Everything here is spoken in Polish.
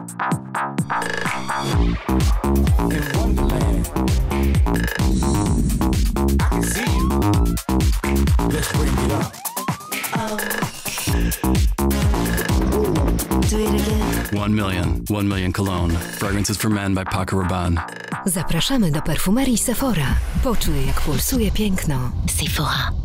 One million Cologne. Fragrances for men by Paco, Rabanne. Zapraszamy do perfumerii Sephora. Poczuj, jak pulsuje piękno. Sephora.